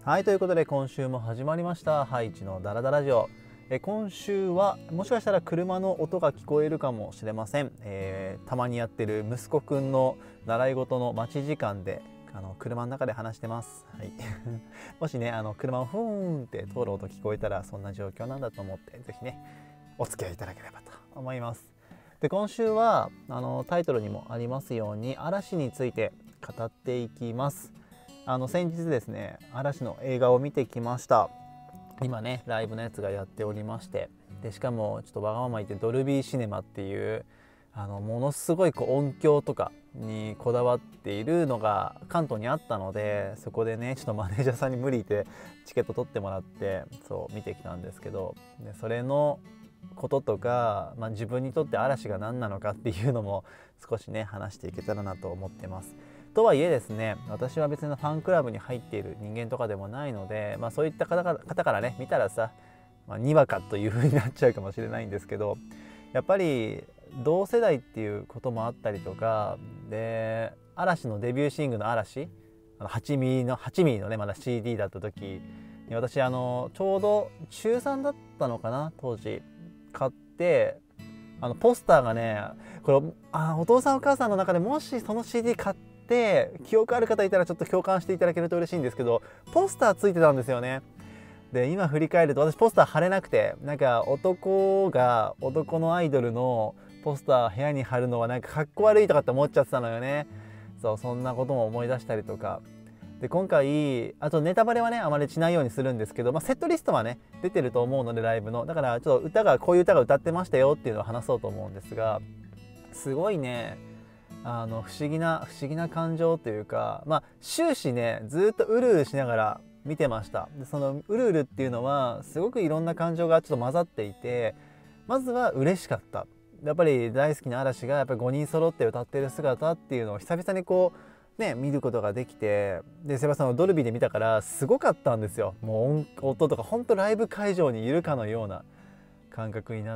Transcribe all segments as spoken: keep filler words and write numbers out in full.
はい、ということで今週も始まりましたハイチのダラダラジオ。え今週はもしかしたら車の音が聞こえるかもしれません。えーたまにやってる息子くんの習い事の待ち時間であの車の中で話してます。はい、もしねあの車をフーンって通る音聞こえたらそんな状況なんだと思ってぜひねお付き合いいただければと思います。で今週はあのタイトルにもありますように嵐について語っていきます。あの先日ですね嵐の映画を見てきました。今ねライブのやつがやっておりまして、でしかもちょっとわがまま言ってドルビーシネマっていうあのものすごいこう音響とかにこだわっているのが関東にあったので、そこでねちょっとマネージャーさんに無理言ってチケット取ってもらってそう見てきたんですけど、でそれのこととか、まあ、自分にとって嵐が何なのかっていうのも少しね話していけたらなと思ってます。とはいえですね、私は別にファンクラブに入っている人間とかでもないので、まあ、そういった方から方からね見たらさ、まあ、にわかという風になっちゃうかもしれないんですけど、やっぱり同世代っていうこともあったりとかで、嵐のデビューシングルの嵐あのはちミリのはちミリのねまだ シーディー だった時に私あのちょうどちゅうさんだったのかな当時買って、あのポスターがねこれあお父さんお母さんの中でもしその シーディー 買って記憶ある方いたらちょっと共感していただけると嬉しいんですけど、ポスターついてたんですよね。で今振り返ると私ポスター貼れなくて、なんか男が男のアイドルのポスター部屋に貼るのはなんかかっこ悪いとかって思っちゃってたのよね。そうそんなことも思い出したりとかで、今回あとネタバレはねあまりしないようにするんですけど、まあ、セットリストはね出てると思うのでライブの、だからちょっと歌がこういう歌が歌ってましたよっていうのを話そうと思うんですが、すごいねあの不思議な不思議な感情というか、まあ終始ねずっとうるうるしながら見てました。でそのうるうるっていうのはすごくいろんな感情がちょっと混ざっていて、まずは嬉しかった。やっぱり大好きな嵐がやっぱりごにん揃って歌ってる姿っていうのを久々にこうね見ることができて、でセバさんのドルビーで見たからすごかったんですよ。もう音とか本当ライブ会場にいるかのような感覚になって、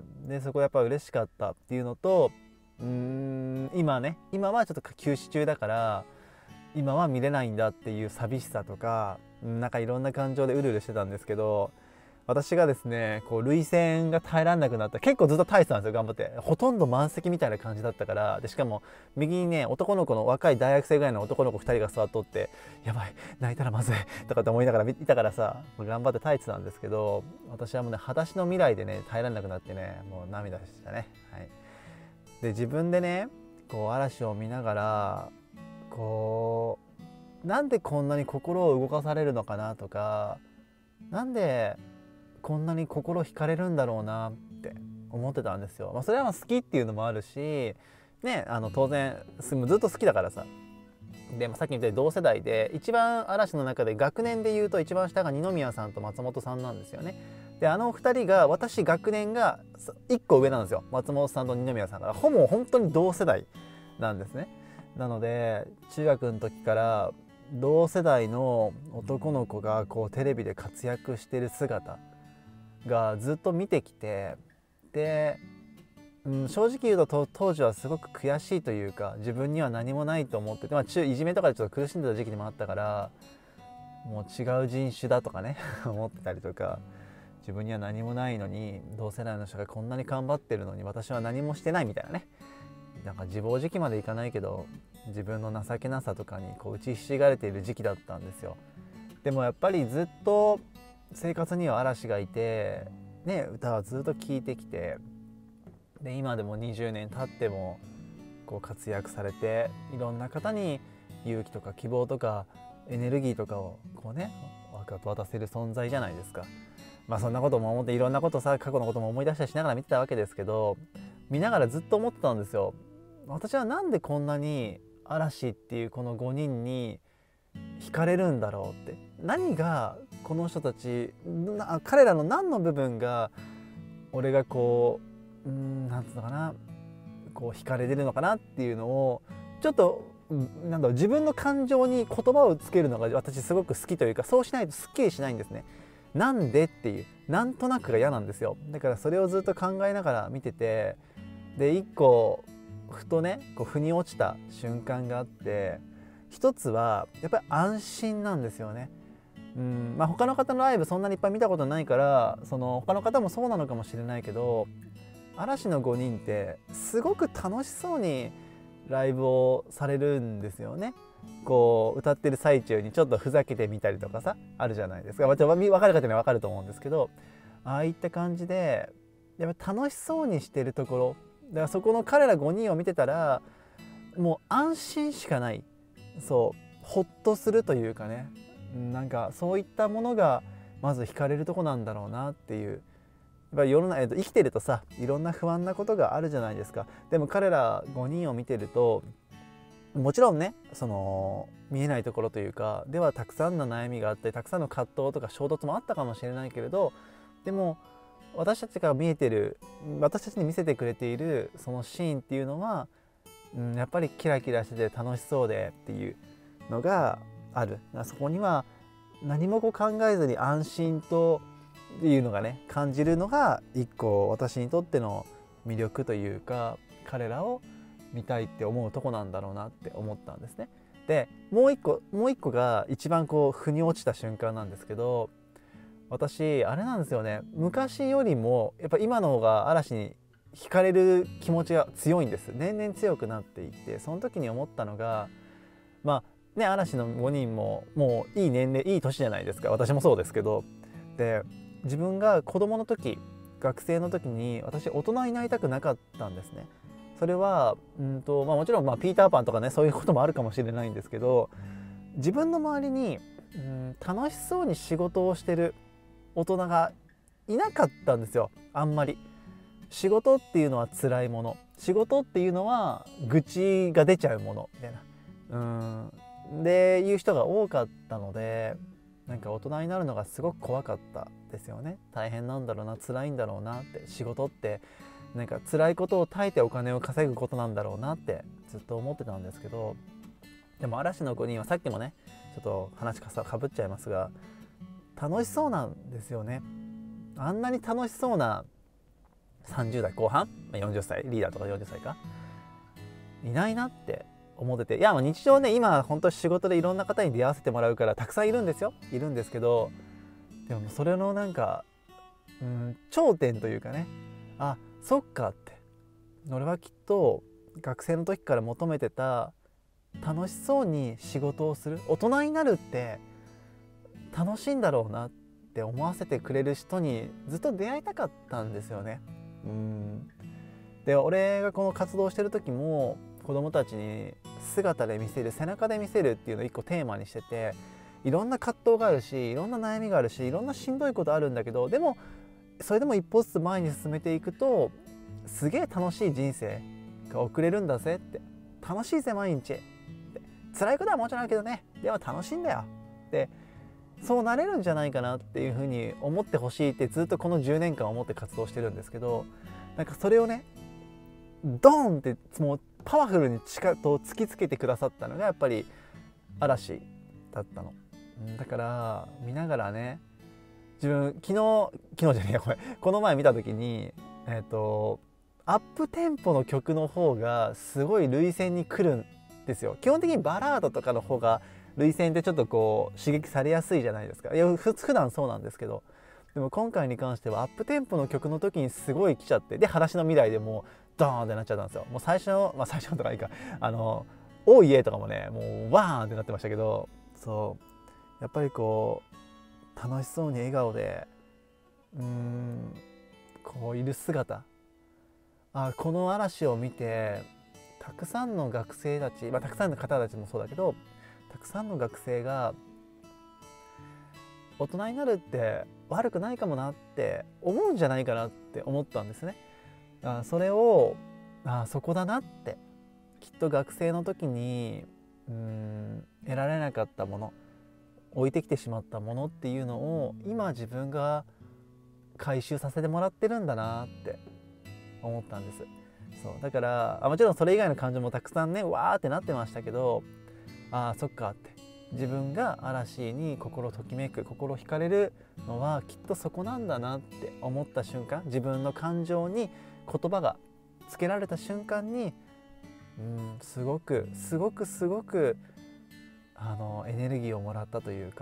でそこやっぱ嬉しかったっていうのと、うーん今ね今はちょっと休止中だから今は見れないんだっていう寂しさとか、なんかいろんな感情でうるうるしてたんですけど、私がですねこう涙腺が耐えられなくなった、結構ずっと耐えてたんですよ頑張って、ほとんど満席みたいな感じだったから。でしかも右にね男の子の若い大学生ぐらいの男の子ふたりが座っとって、やばい泣いたらまずいとかって思いながら見たからさ頑張って耐えてたんですけど、私はもうね裸足の未来でね耐えられなくなってねもう涙でしたね。はい、で自分でねこう嵐を見ながらこうなんでこんなに心を動かされるのかなとか、なんでこんなに心惹かれるんだろうなって思ってたんですよ。まあ、それはまあ好きっていうのもあるしね、あの当然ずっと好きだからさ。で、まあ、さっき言ったように同世代で一番嵐の中で学年でいうと一番下が二宮さんと松本さんなんですよね。であのふたりが私学年がいっこ上なんですよ、松本さんと二宮さんから。ほぼ本当に同世代なんですね。なので中学の時から同世代の男の子がこうテレビで活躍してる姿がずっと見てきて、で、うん、正直言うと当時はすごく悔しいというか自分には何もないと思ってて、まあ、中いじめとかでちょっと苦しんでた時期でもあったから、もう違う人種だとかね思ってたりとか、自分には何もないのに同世代の人がこんなに頑張ってるのに私は何もしてないみたいなね、なんか自暴自棄までいかないけど自分の情けなさとかにこう打ちひしがれている時期だったんですよ。でもやっぱりずっと生活には嵐がいて、ね、歌はずっと聴いてきて、で今でもにじゅうねん経ってもこう活躍されていろんな方に勇気とか希望とかエネルギーとかをこうね渡せる存在じゃないですか。まあそんなことも思っていろんなことさ過去のことも思い出したりしながら見てたわけですけど、見ながらずっと思ってたんですよ。私はなんでこんなに嵐っていうこのごにんに惹かれるんだろうって、何がこの人たち彼らの何の部分が俺がこううーんなんつうのかなこう惹かれてるのかなっていうのをちょっとなんだろう自分の感情に言葉をつけるのが私すごく好きというか、そうしないとすっきりしないんですね。なんでっていうなんとなくが嫌なんですよ。だからそれをずっと考えながら見てて、で一個ふとねこう腑に落ちた瞬間があって、一つはやっぱり安心なんですよね。 うんまあ、他の方のライブそんなにいっぱい見たことないからその他の方もそうなのかもしれないけど、嵐のごにんってすごく楽しそうにライブをされるんですよね。こう歌ってる最中にちょっとふざけてみたりとかさあるじゃないですか。まあ、ちょっと分かる方には分かると思うんですけど、ああいった感じでやっぱ楽しそうにしてるところだから、そこの彼らごにんを見てたらもう安心しかない、そうほっとするというかね、なんかそういったものがまず惹かれるとこなんだろうなっていう。やっぱり世の中、えっと、生きてるとさいろんな不安なことがあるじゃないですか。でも彼らごにんを見てるともちろんねその見えないところというかではたくさんの悩みがあってたくさんの葛藤とか衝突もあったかもしれないけれど、でも私たちが見えてる私たちに見せてくれているそのシーンっていうのは、うん、やっぱりキラキラしてて楽しそうでっていうのがある。そこには何もこう考えずに安心というのがね感じるのが一個私にとっての魅力というか、彼らを見たいって思うとこなんだろうなって思ったんですね。でもう一個もう一個が一番こう腑に落ちた瞬間なんですけど、私あれなんですよね、昔よりもやっぱ今の方が嵐に惹かれる気持ちが強いんです。年々強くなっていって、その時に思ったのがまあね嵐のごにんももういい年齢いい年じゃないですか。私もそうですけど、で自分が子供の時学生の時に私大人になりたくなかったんですね。それはうんと、まあ、もちろんまあピーターパンとかねそういうこともあるかもしれないんですけど、自分の周りにうん楽しそうに仕事をしてる大人がいなかったんですよ。あんまり仕事っていうのは辛いもの、仕事っていうのは愚痴が出ちゃうものみたいなうんでいう人が多かったので、なんか大人になるのがすごく怖かったですよね。大変なんだろうな、辛いんだろうなって、仕事ってなんか辛いことを耐えてお金を稼ぐことなんだろうなってずっと思ってたんですけど、でも嵐のごにんはさっきもねちょっと話かさかぶっちゃいますが楽しそうなんですよね。あんなに楽しそうなさんじゅう代後半よんじゅっさいリーダーとかよんじゅっさいかいないなって思ってて、いやもう日常ね今本当仕事でいろんな方に出会わせてもらうからたくさんいるんですよいるんですけど、でもそれのなんかうん頂点というかね、あそっかって、俺はきっと学生の時から求めてた楽しそうに仕事をする、大人になるって楽しいんだろうなって思わせてくれる人にずっと出会いたかったんですよね。うんで俺がこの活動してる時も子供たちに姿で見せる、背中で見せるっていうのを一個テーマにしてて、いろんな葛藤があるしいろんな悩みがあるしいろんなしんどいことあるんだけど、でもそれでも一歩ずつ前に進めていくとすげえ楽しい人生が送れるんだぜって、楽しいぜ毎日って、辛いことはもちろんあるけどねでも楽しいんだよって、そうなれるんじゃないかなっていうふうに思ってほしいってずっとこのじゅうねんかん思って活動してるんですけど、なんかそれをねドーンってもうパワフルに力と突きつけてくださったのがやっぱり嵐だったの。だから見ながらね自分昨日昨日じゃねえやこれこの前見た時にえっとアップテンポの曲の方がすごい涙腺に来るんですよ。基本的にバラードとかの方が涙腺ってちょっとこう刺激されやすいじゃないですか。いや普段そうなんですけど、でも今回に関してはアップテンポの曲の時にすごい来ちゃって、で裸足の未来でもうドーンってなっちゃったんですよ。もう最初のまあ最初のとかいいかあの「おいえ」とかもねもうワーンってなってましたけど、そうやっぱりこう楽しそうに笑顔でうーんこういる姿、あこの嵐を見てたくさんの学生たち、まあ、たくさんの方たちもそうだけどたくさんの学生が大人になるって悪くないかもなって思うんじゃないかなって思ったんですね。あそれをあそこだなって、きっと学生の時にうーん得られなかったもの、置いてきてしまったものっていうのを今自分が回収させてもらってるんだなって思ったんです。そうだからあもちろんそれ以外の感情もたくさんねわーってなってましたけど、あーそっかって、自分が嵐に心ときめく心惹かれるのはきっとそこなんだなって思った瞬間、自分の感情に言葉がつけられた瞬間にうんすごくすごくすごくあのエネルギーをもらったというか、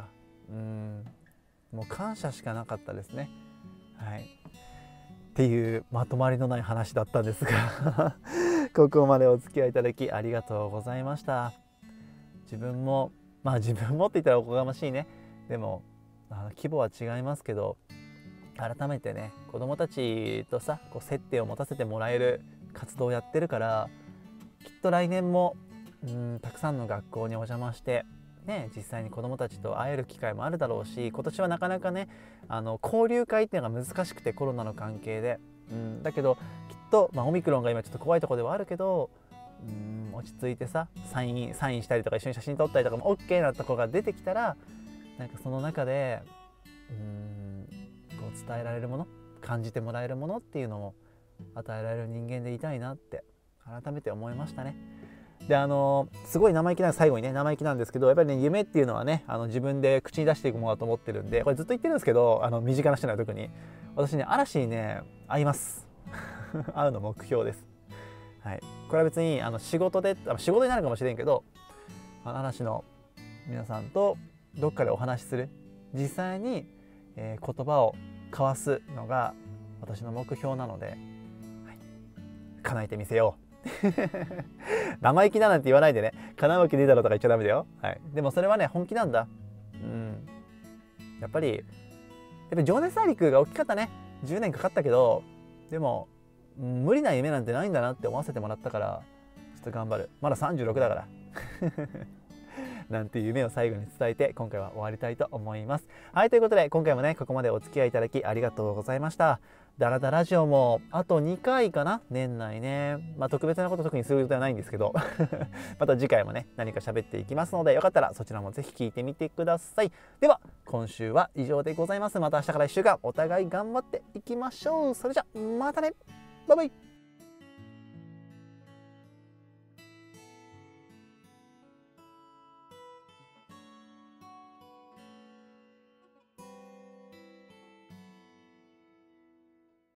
うんもう感謝しかなかったですね。はい、っていうまとまりのない話だったんですがここまでお付き合いいただきありがとうございました。自分もまあ自分もって言ったらおこがましいね。でもあの規模は違いますけど、改めてね子どもたちとさこう接点を持たせてもらえる活動をやってるから、きっと来年もうんたくさんの学校にお邪魔してね、実際に子どもたちと会える機会もあるだろうし、今年はなかなかねあの交流会っていうのが難しくて、コロナの関係で、うん、だけどきっと、まあ、オミクロンが今ちょっと怖いところではあるけど、うん落ち着いてさサインサインしたりとか一緒に写真撮ったりとかも OK なところが出てきたら、なんかその中でうんこう伝えられるもの、感じてもらえるものっていうのを与えられる人間でいたいなって改めて思いましたね。であのすごい生意気な最後にね生意気なんですけど、やっぱりね夢っていうのはねあの自分で口に出していくものだと思ってるんで、これずっと言ってるんですけど、あの身近な人には特に私ね嵐にね会います会うの目標です。はい、これは別にあの仕事で仕事になるかもしれんけど、あの嵐の皆さんとどっかでお話しする、実際に、えー、言葉を交わすのが私の目標なので、はい、叶えてみせよう生意気だなんて言わないでね、叶うわけねえだろとか言っちゃダメだよ。はい、でもそれはね本気なんだ。うんやっぱりやっぱり情熱大陸が大きかったね。じゅうねんかかったけど、でも無理な夢なんてないんだなって思わせてもらったから、ちょっと頑張る。まださんじゅうろくだからなんていう夢を最後に伝えて今回は終わりたいと思います。はい、ということで今回もねここまでお付き合いいただきありがとうございました。ダラダラジオもあとにかいかな、年内ね。まあ特別なこと特にする予定はないんですけどまた次回もね何か喋っていきますので、よかったらそちらもぜひ聞いてみてください。では今週は以上でございます。また明日からいっしゅうかんお互い頑張っていきましょう。それじゃまたね、バイバイ。